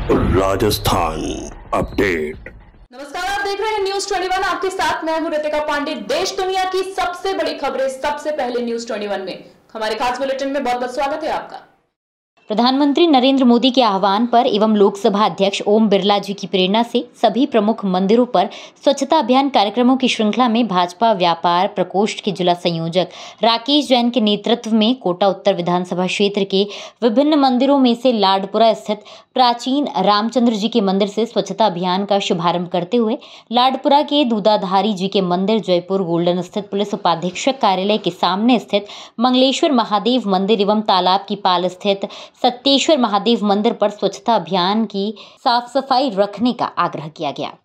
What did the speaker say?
Rajasthan update. नमस्कार, आप देख रहे हैं न्यूज 21। आपके साथ मैं हूं रितिका पांडे। देश दुनिया की सबसे बड़ी खबरें सबसे पहले न्यूज 21 में। हमारे खास बुलेटिन में बहुत बहुत स्वागत है आपका। प्रधानमंत्री नरेंद्र मोदी के आह्वान पर एवं लोकसभा अध्यक्ष ओम बिरला जी की प्रेरणा से सभी प्रमुख मंदिरों पर स्वच्छता अभियान कार्यक्रमों की श्रृंखला में भाजपा व्यापार प्रकोष्ठ के जिला संयोजक राकेश जैन के नेतृत्व में कोटा उत्तर विधानसभा क्षेत्र के विभिन्न मंदिरों में से लाडपुरा स्थित प्राचीन रामचंद्र जी के मंदिर से स्वच्छता अभियान का शुभारंभ करते हुए लाडपुरा के दूधाधारी जी के मंदिर, जयपुर गोल्डन स्थित पुलिस उपाधीक्षक कार्यालय के सामने स्थित मंगलेश्वर महादेव मंदिर एवं तालाब की पाल स्थित सत्येश्वर महादेव मंदिर पर स्वच्छता अभियान की साफ सफाई रखने का आग्रह किया गया।